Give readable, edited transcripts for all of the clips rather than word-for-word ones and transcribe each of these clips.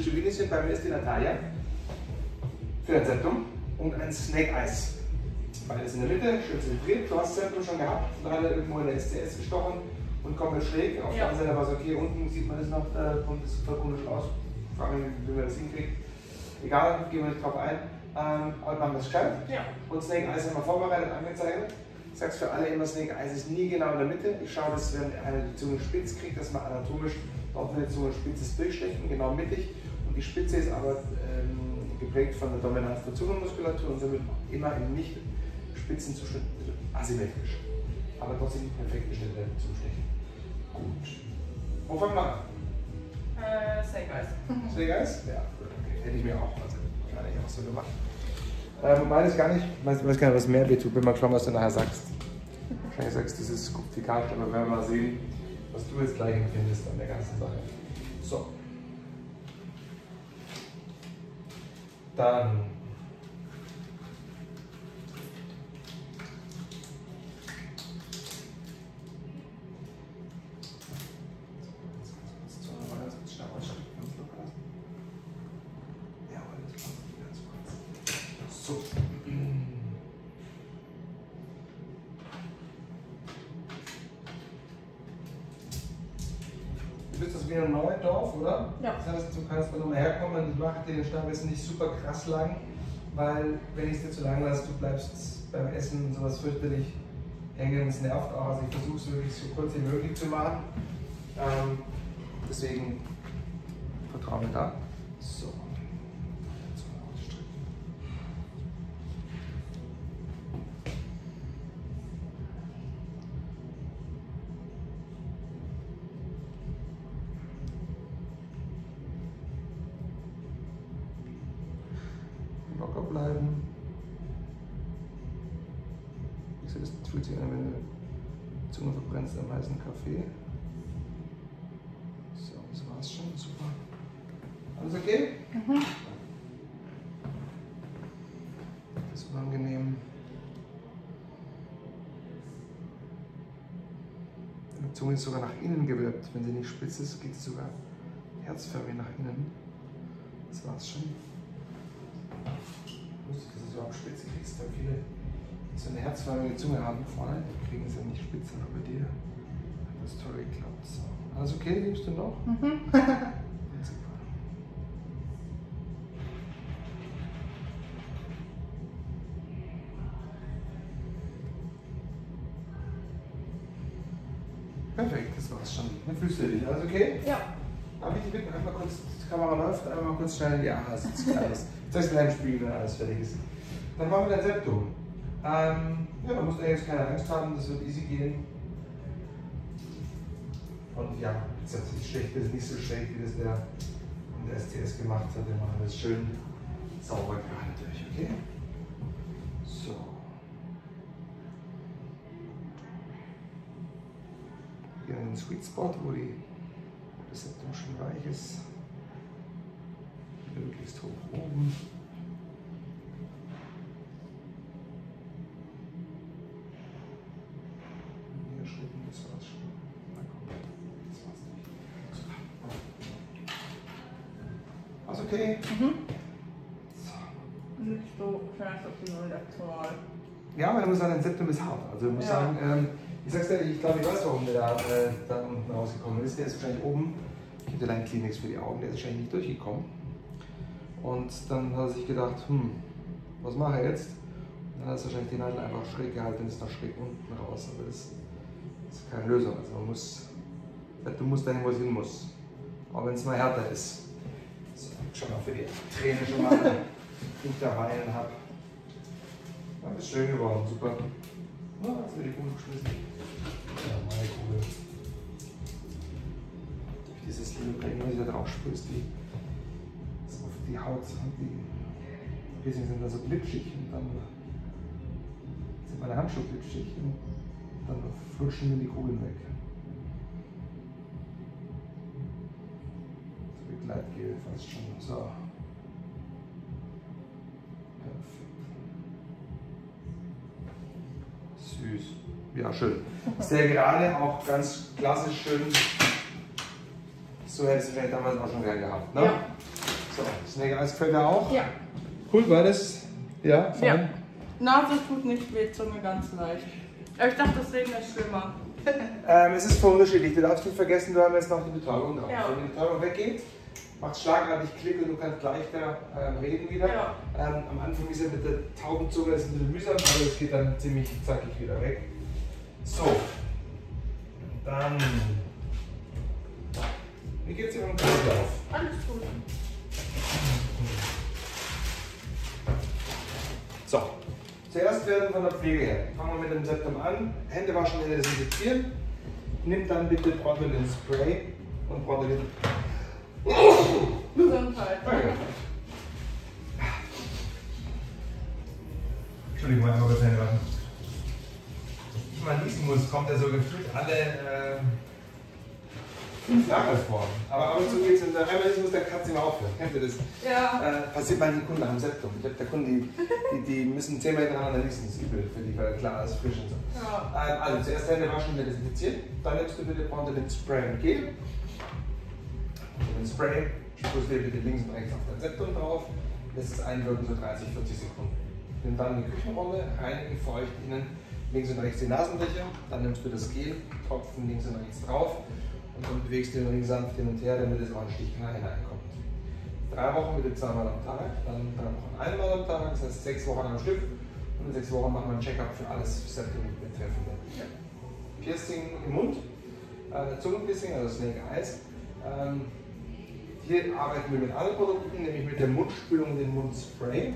Stückchen sind. Bei mir ist die Natalia für ein Septum und ein Snake Eyes. Beides in der Mitte, schön zentriert. Du hast das Septum schon gehabt, dann hat er irgendwo in der STS gestochen und komplett schräg. Auf der anderen Seite war es okay, unten sieht man das noch, da kommt es voll komisch aus. Ich frage mich, wie man das hinkriegt. Egal, gehen wir nicht drauf ein. Aber machen wir es gescheit. Ja. Und Snake Eyes haben wir vorbereitet, angezeichnet. Ich sage es für alle immer, Snake Eyes ist nie genau in der Mitte. Ich schaue, dass wenn einer die Zunge spitz kriegt, dass man anatomisch dort, wo die Zunge spitz ist, durchstechen, genau mittig. Und die Spitze ist aber geprägt von der Dominanz der Zungenmuskulatur und somit immer im nicht spitzen Zustand asymmetrisch. Aber trotzdem die perfekte Stelle zum Stechen. Gut. Wo fangen wir an? Snake Eyes. Snake Eyes? Ja, okay. Hätte ich mir auch wahrscheinlich auch so gemacht. Wobei das gar nicht, ich weiß gar nicht, was mehr wehtut. Bin mal gespannt, was du nachher sagst. Wahrscheinlich sagst du, das ist kompliziert, aber werden wir mal sehen, was du jetzt gleich empfindest an der ganzen Sache. So. Dann. So. Du bist das wieder Neuendorf, oder? Ja. Das heißt, du kannst da nochmal herkommen. Ich mache den Stab jetzt nicht super krass lang, weil wenn ich es dir zu lang lasse, du bleibst beim Essen und sowas fürchterlich hängen. Es nervt auch. Also ich versuche es wirklich so kurz wie möglich zu machen. Deswegen vertraue mir da. So. Locker bleiben. Wie gesagt, das fühlt sich an, wenn du die Zunge verbrennst am heißen Kaffee. So, das war's schon. Super. Alles okay? Mhm. Das ist unangenehm. Die Zunge ist sogar nach innen gewölbt. Wenn sie nicht spitz ist, geht sie sogar herzförmig nach innen. Das war's schon. Lustig, dass du so abspitze kriegst, weil viele, die so eine herzförmige Zunge haben vorne, die kriegen sie nicht spitz, aber bei dir hat das toll geklappt. So. Alles okay, liebst du noch? Mhm. Super. Perfekt, das war's schon. Dann fühlst du dich, alles okay? Ja. Darf ich dich bitten, einmal kurz, die Kamera läuft, einmal kurz schnell, ja, das ist alles. Zeig's mir im Spiegel, wenn alles fertig ist. Dann machen wir dein Septum. Ja, da musst du jetzt keine Angst haben, das wird easy gehen. Und ja, das ist schlecht, das ist nicht so schlecht, wie das der in der STS gemacht hat. Wir machen das schön sauber gerade durch, okay? So. Hier in den Sweet Spot, wo das Septum schon weich ist. Möglichst hoch oben. Hier Schritten, das war's schon. Na komm, das war's nicht. War's okay? Mhm. So. Nicht so fest auf die Nullaktual. Ja, aber du musst sagen, dein Septum ist hart. Also du musst sagen, ich sag's dir, ich glaube, ich weiß, warum der da unten rausgekommen ist. Der ist wahrscheinlich oben. Ich habe dir Kleenex für die Augen, der ist wahrscheinlich nicht durchgekommen. Und dann hat er sich gedacht, was mache ich jetzt? Und dann hat er wahrscheinlich die Nadel einfach schräg gehalten und ist noch schräg unten raus. Aber das ist keine Lösung. Also du musst dahin, wo es hin muss. Auch wenn es mal härter ist. So, schon mal für die Träne schon mal, die ich da weinen habe. Ja, ist schön geworden, super. Ja, jetzt wird die Kugel geschmissen. Ja, meine Kugel. Durch dieses Lidocaine, was ich da drauf sprühst, die Haut, die sind dann so glitschig und dann sind meine Handschuhe glitschig und dann flutschen mir die Kugeln weg. So wie Gleitgel fast schon. So. Perfekt. Süß. Ja, schön. Sehr gerade, auch ganz klassisch schön. So hättest du vielleicht damals auch schon gern gehabt, ne? Ja. So, Snake Eyes gefällt dir auch? Ja. Cool, war das? Ja, fein. Ja. Nase tut nicht weh, Zunge ganz leicht. Aber ich dachte, das Sehen ist schlimmer. Es ist voll unterschiedlich. Du darfst nicht vergessen, du hast jetzt noch die Betäubung drauf. Ja. Wenn die Betäubung weggeht, macht schlagartig Klick und du kannst leichter reden wieder. Ja. Am Anfang ist ja mit der Taubenzunge ein bisschen mühsam, aber es geht dann ziemlich zackig wieder weg. So, dann. Wie geht's dir beim Kreislauf? Alles gut. So, zuerst werden von der Pflege her. Fangen wir mit dem Septum an. Hände waschen, Hände desinfizieren. Nimm dann bitte Bronzolin Spray und Bronzolin. Gesundheit. Entschuldigung, einmal kurz Hände waschen. Ich mal niesen muss, kommt ja so gefühlt alle 5 Jahre vor. Aber ab und zu geht es in der einmal muss der Katze immer aufhören. Kennt ihr das? Ja. Passiert manchen Kunden am Septum. Ich habe der Kunden, die müssen 10 Meter hintereinander niesen. Das ist übel für die, weil klar ist frisch und so. Ja. Also zuerst Hände waschen und desinfizieren. Dann nimmst du bitte Bronzolin Spray und Gel. Den Spray sprühst du bitte links und rechts auf dein Septum drauf. Lässt es einwirken so 30, 40 Sekunden. Nimm dann die Küchenrolle, reinige, feucht innen links und rechts die Nasenlöcher. Dann nimmst du das Gel, Tropfen links und rechts drauf. Und dann bewegst du den Ring sanft hin und her, damit es auch ein Stichknall hineinkommt. 3 Wochen bitte 2-mal am Tag, dann 3 Wochen 1-mal am Tag, das heißt 6 Wochen am Stück. Und in 6 Wochen machen wir ein Check-up für alles Septum betreffende. Ja. Piercing im Mund, Zungenpiercing, also Snake Eyes. Hier arbeiten wir mit anderen Produkten, nämlich mit der Mundspülung und dem Mundspray.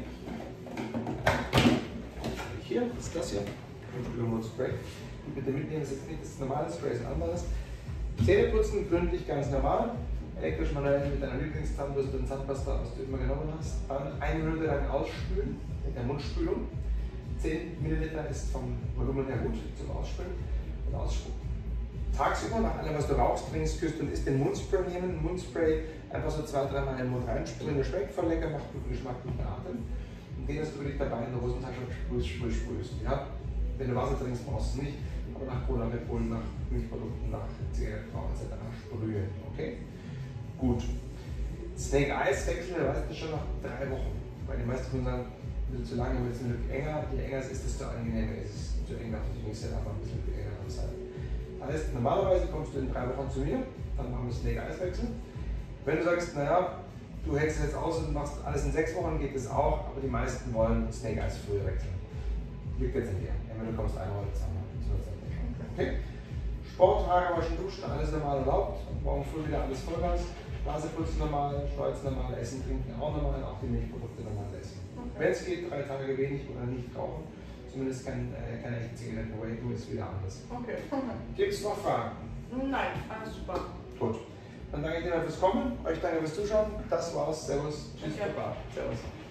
Hier, das ist das hier, Mundspülung und Mundspray. Bitte mitnehmen, das ist nicht das normale Spray, das ist ein anderes. Zähne putzen, gründlich, ganz normal. Elektrisch manuell mit deiner Lieblingszahnbürste und Zahnpasta, was du immer genommen hast. Dann 1 Minute lang ausspülen mit der Mundspülung. 10 Milliliter ist vom Volumen her gut zum Ausspülen und ausspucken. Tagsüber, nach allem, was du rauchst, trinkst, küsst und isst, den Mundspray nehmen. Mundspray einfach so 2-3 Mal in den Mund reinsprühen. Der schmeckt voll lecker, macht guten Geschmack, guten Atem. Und den, dass du dich dabei in der Hosentasche sprühst. Ja? Wenn du Wasser trinkst, brauchst du es nicht. Aber nach Cola, Red Bull, nach Milchprodukten, nach Zigaretten, etc. sprühen. Okay? Gut. Snake Eyes wechseln, da weißt du schon nach 3 Wochen. Weil die meisten Kunden sagen, ein bisschen zu lange, ein bisschen enger. Je enger es ist, desto angenehmer ist es. Zu eng darf ich nicht sehr einfach ein bisschen enger sein. Das heißt, normalerweise kommst du in 3 Wochen zu mir, dann machen wir Snake Eyes wechseln. Wenn du sagst, naja, du hältst es jetzt aus und machst alles in 6 Wochen, geht es auch, aber die meisten wollen Snake Eyes früher wechseln. Liegt jetzt in dir. Entweder du kommst einmal oder zweimal. Okay? Sport, Haare waschen, duschen, alles normal erlaubt. Morgen früh wieder alles Vollgas. Nase putzen normal, Schweiz normal, Essen, Trinken auch normal, auch die Milchprodukte normal essen. Okay. Wenn es geht, 3 Tage wenig oder nicht rauchen. Zumindest keine echten Zigaretten, Way to ist wieder anders. Okay. Gibt es noch Fragen? Nein, alles super. Gut. Dann danke ich dir fürs Kommen, euch danke fürs Zuschauen. Das war's. Servus. Tschüss, Baba. Servus.